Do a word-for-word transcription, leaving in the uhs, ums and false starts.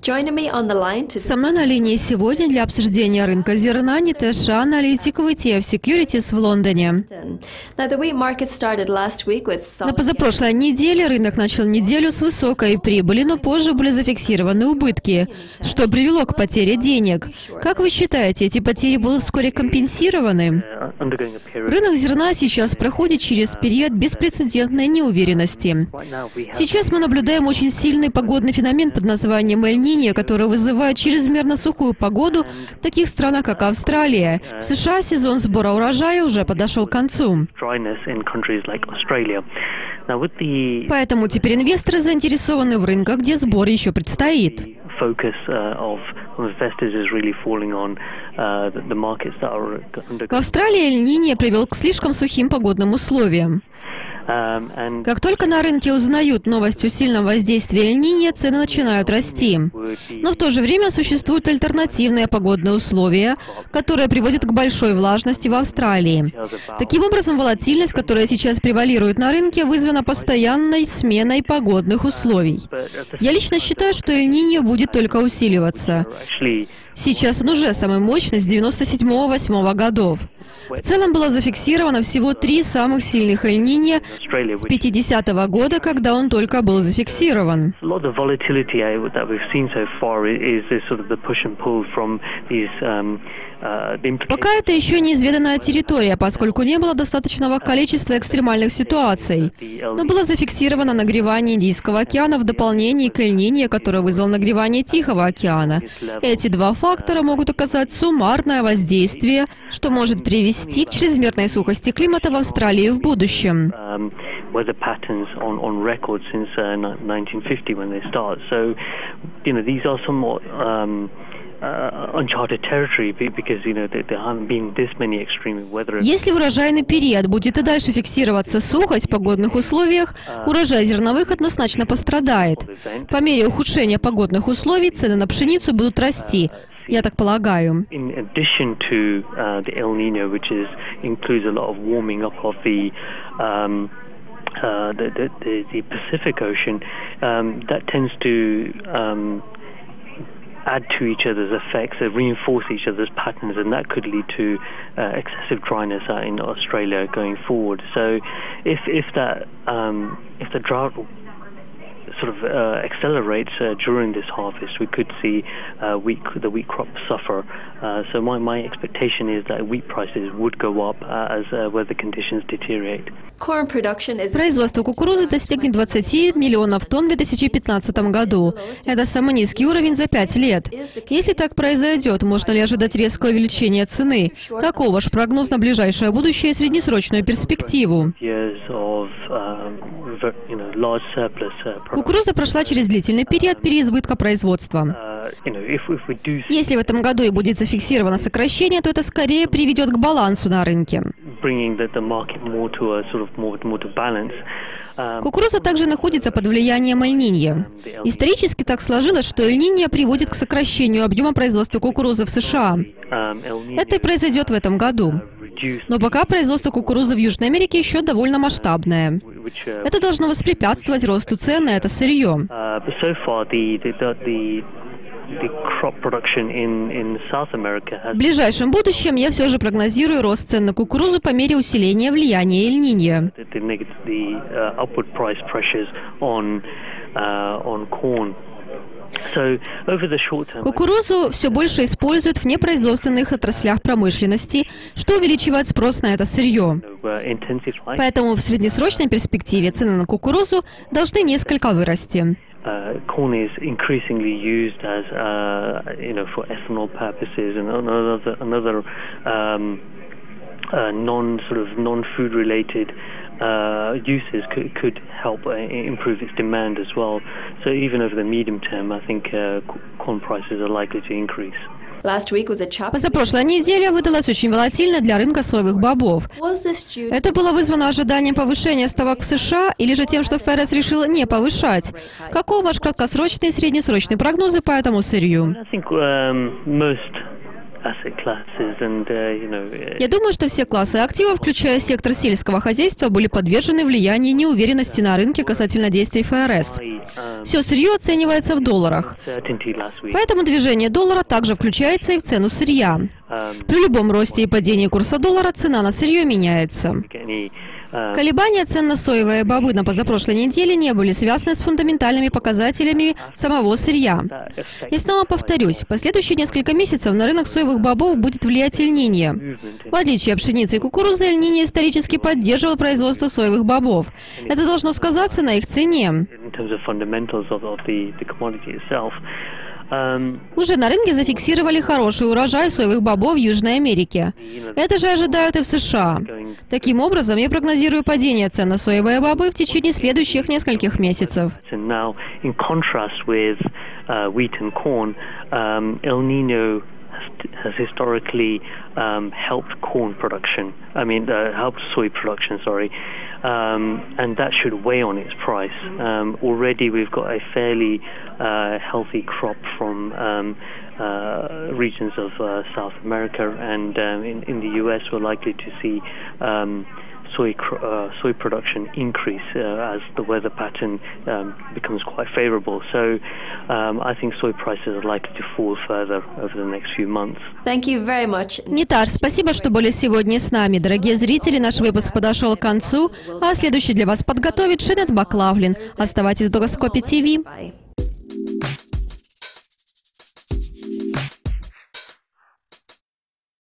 Со мной на линии сегодня для обсуждения рынка зерна Нитеша, аналитик ви ти эф Securities в Лондоне. На позапрошлой неделе рынок начал неделю с высокой прибыли, но позже были зафиксированы убытки, что привело к потере денег. Как вы считаете, эти потери будут вскоре компенсированы? Рынок зерна сейчас проходит через период беспрецедентной неуверенности. Сейчас мы наблюдаем очень сильный погодный феномен под названием Эль-Ниньо, который вызывает чрезмерно сухую погоду в таких странах, как Австралия. В США сезон сбора урожая уже подошел к концу. Поэтому теперь инвесторы заинтересованы в рынках, где сбор еще предстоит. В Австралии Эль-Ниньо привел к слишком сухим погодным условиям. Как только на рынке узнают новость о сильном воздействии Эль-Ниньо, цены начинают расти. Но в то же время существуют альтернативные погодные условия, которые приводят к большой влажности в Австралии. Таким образом, волатильность, которая сейчас превалирует на рынке, вызвана постоянной сменой погодных условий. Я лично считаю, что Эль-Ниньо будет только усиливаться. Сейчас он уже самый мощный с девяносто седьмого — восьмого годов. В целом было зафиксировано всего три самых сильных Эль-Ниньо с пятидесятого года, когда он только был зафиксирован. Пока это еще неизведанная территория, поскольку не было достаточного количества экстремальных ситуаций. Но было зафиксировано нагревание Индийского океана в дополнение к Эль-Ниньо, которое вызвало нагревание Тихого океана. Эти два фактора могут оказать суммарное воздействие, что может привести к чрезмерной сухости климата в Австралии в будущем. Если в урожайный период будет и дальше фиксироваться сухость в погодных условиях, урожай зерновых однозначно пострадает. По мере ухудшения погодных условий цены на пшеницу будут расти. Я так полагаю. Uh, the, the, the, the Pacific Ocean, um, that tends to um, add to each other's effects, uh, reinforce each other's patterns, and that could lead to uh, excessive dryness uh, in Australia going forward. So, if if that um, if the drought sort of uh, accelerates uh, during this harvest, we could see uh, wheat, the wheat crop suffer. Uh, so my, my expectation is that wheat prices would go up uh, as uh, weather conditions deteriorate. Производство кукурузы достигнет двадцати миллионов тонн в две тысячи пятнадцатом году. Это самый низкий уровень за пять лет. Если так произойдет, можно ли ожидать резкое увеличение цены? Каков ваш прогноз на ближайшее будущее и среднесрочную перспективу? Кукуруза прошла через длительный период переизбытка производства. Если в этом году и будет зафиксировано сокращение, то это скорее приведет к балансу на рынке. Кукуруза также находится под влиянием Эль-Ниньо. Исторически так сложилось, что Эль-Ниньо приводит к сокращению объема производства кукурузы в США. Это и произойдет в этом году. Но пока производство кукурузы в Южной Америке еще довольно масштабное. Это должно воспрепятствовать росту цен на это сырье. В ближайшем будущем я все же прогнозирую рост цен на кукурузу по мере усиления влияния Эль-Ниньо. Кукурузу все больше используют в непроизводственных отраслях промышленности, что увеличивает спрос на это сырье. Поэтому в среднесрочной перспективе цены на кукурузу должны несколько вырасти. Uh, corn is increasingly used as, uh, you know, for ethanol purposes and another, another um, uh, non sort of non-food related uh, uses could, could help uh, improve its demand as well. So even over the medium term, I think uh, corn prices are likely to increase. Позапрошлая неделя выдалась очень волатильной для рынка соевых бобов. Это было вызвано ожиданием повышения ставок в США или же тем, что ФРС решил не повышать? Каков ваш краткосрочный и среднесрочный прогнозы по этому сырью? Я думаю, что все классы активов, включая сектор сельского хозяйства, были подвержены влиянию неуверенности на рынке касательно действий ФРС. Все сырье оценивается в долларах. Поэтому движение доллара также включается и в цену сырья. При любом росте и падении курса доллара цена на сырье меняется. Колебания цен на соевые бобы на позапрошлой неделе не были связаны с фундаментальными показателями самого сырья. И снова повторюсь, в последующие несколько месяцев на рынок соевых бобов будет влиять Эль-Ниньо. В отличие от пшеницы и кукурузы, Эль-Ниньо исторически поддерживал производство соевых бобов. Это должно сказаться на их цене. Уже на рынке зафиксировали хороший урожай соевых бобов в Южной Америке. Это же ожидают и в США. Таким образом, я прогнозирую падение цен на соевые бобы в течение следующих нескольких месяцев. Has historically um, helped corn production. I mean, uh, helped soy production. Sorry, um, and that should weigh on its price. Um, already, we've got a fairly uh, healthy crop from um, uh, regions of uh, South America, and um, in, in the U S, we're likely to see um, soy uh, soy production increase uh, as the weather pattern um, becomes quite favorable. So um, I think soy prices are likely to fall further over the next few months. Thank you very much. Ниташ, спасибо, что были сегодня с нами. Дорогие зрители, наш выпуск подошел к концу, а следующий для вас подготовит Шенет Маклафлин. Оставайтесь в Догаскопе ТВ.